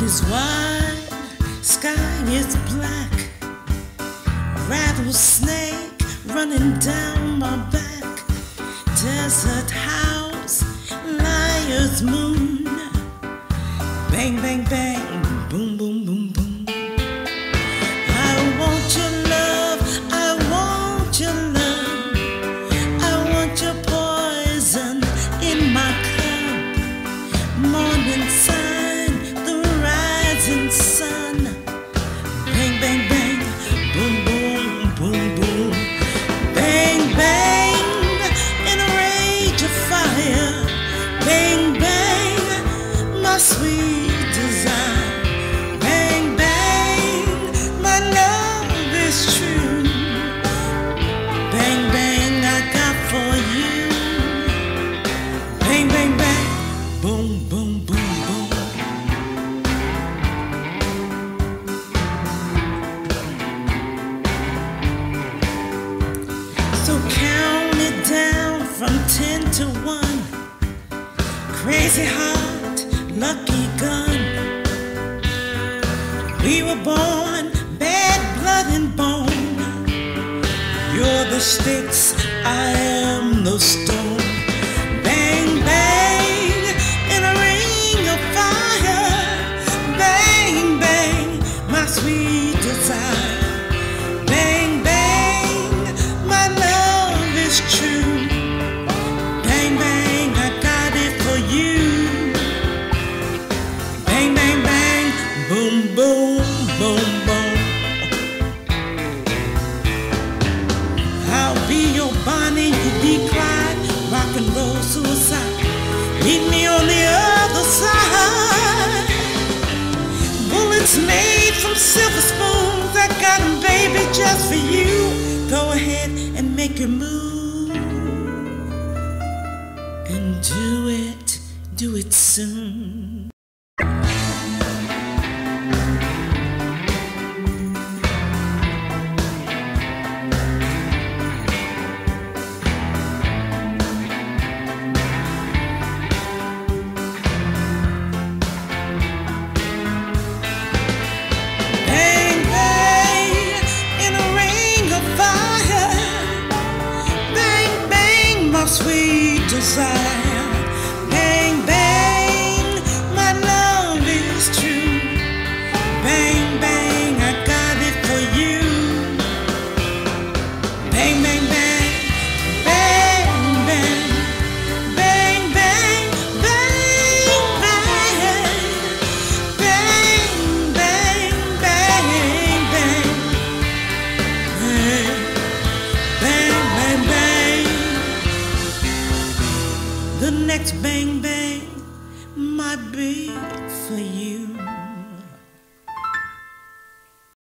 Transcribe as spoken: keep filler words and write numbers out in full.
is wide, sky is black. Rattlesnake running down my back. Desert house, liar's moon. Bang, bang, bang, boom, boom, boom, boom. I want your love, I want your love. I want your poison in my cup. Morning sun, the rising sun. Bang, bang, bang, boom, boom, boom, boom. Bang, bang, in a rage of fire. Bang, bang, my sweet desire. Bang, bang, my love is true. Bang, bang, I got for you. Bang, bang, bang, boom, boom, boom, boom. So count it down from ten to one. Crazy heart, lucky gun. We were born bad blood and bone. You're the sticks, I am the stone. Bang, bang, in a ring of fire. Bang, bang, my sweet desire. Bang, bang, my love is true. Bang, bang, I got it for you. Bang, bang, bang, boom, boom, boom, boom. I'll be your Bonnie, you be Clyde, rock and roll suicide. Meet me on the other side. Bullets made from silver spoons. I got 'em, baby, just for you. Go ahead and make your move. And do it, do it soon. Bang, bang, in a ring of fire. Bang, bang, my sweet desire. Bang, bang, my love is true. Bang, bang, I got it for you. Bang, bang, bang, bang, bang, bang, bang, bang, bang, bang, bang, bang, bang, bang, bang, bang. The next bang, bang might be for you.